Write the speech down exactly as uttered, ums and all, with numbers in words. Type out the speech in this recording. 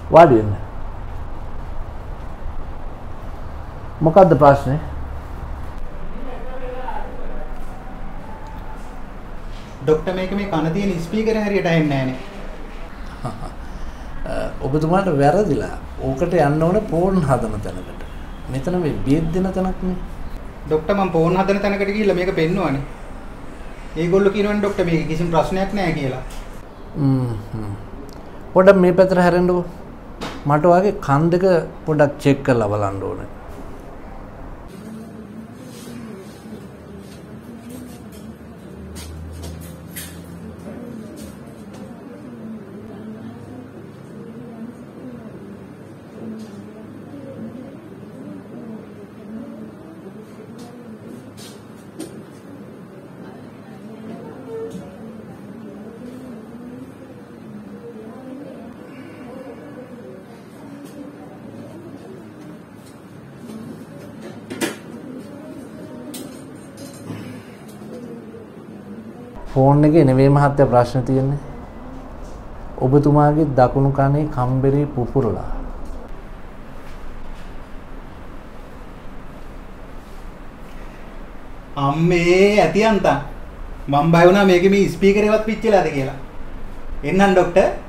වාඩි වෙන්න. මොකක්ද ප්‍රශ්නේ? ડોක්ටර් මේක මේ කන තියෙන ස්පීකර් හරියට ඇහෙන්නේ නැහනේ. ඔබතුමාට වැරදිලා. ඕකට යන්න ඕනේ ෆෝන් හදන තැනකට. මෙතන මේ බේත් දෙන තැනක් නේ. ડોක්ටර් මම ෆෝන් හදන තැනකට ගිහිල්ලා මේක පෙන්නුවානේ. ඒගොල්ලෝ කියනවනේ ડોක්ටර් මේක කිසිම ප්‍රශ්නයක් නැහැ කියලා. හ්ම් හ්ම්. පොඩ්ඩක් මේ පැත්තට හැරෙන්නකෝ. මට වාගේ කන් දෙක පොඩ්ඩක් චෙක් කරලා බලන්න ඕනේ. ෆෝන් එකේ නෙවෙයි මහත්තයා ප්‍රශ්න තියෙන්නේ. ඔබතුමාගේ දකුණු කනේ කම්බරේ පුපුරලා. අම්මේ ඇතියන්තා. මම බය වුණා මේකේ මේ ස්පීකර් එකවත් පිච්චිලාද කියලා. එන්නම් ડોක්ටර්.